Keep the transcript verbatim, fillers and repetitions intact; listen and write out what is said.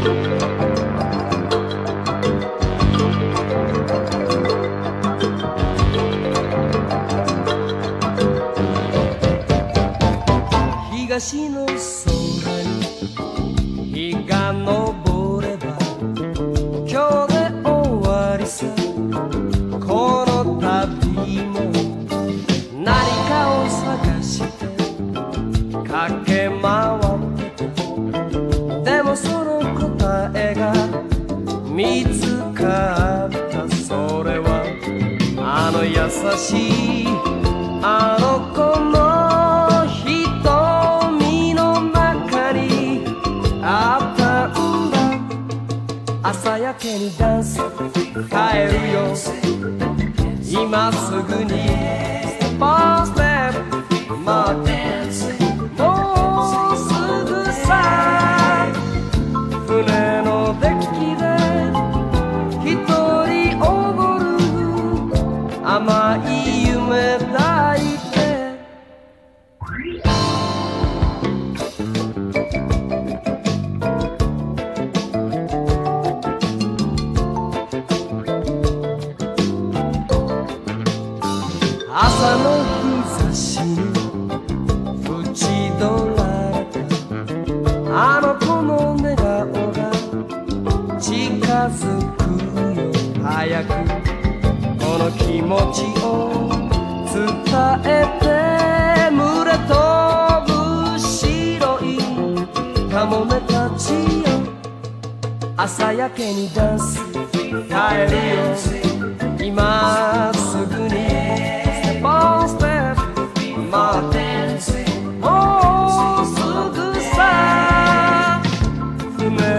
東の空に日が昇れば今日で終わりさ。この旅も何かを探して駆け回ってた。でもその答えが見つかった。それはあの優しいあの子の朝焼けにダンス変えるよ今すぐにステップオンステップ待ってもうすぐさ。船のデッキで一人おごる甘い夢抱いて朝の日差しに縁取られたあの子の笑顔が近づくよ。早くこの気持ちを伝えて群れ飛ぶ白いカモメたちよ。朝焼けにダンス変えるよ今すぐにもうステップ待ってもうすぐさ。船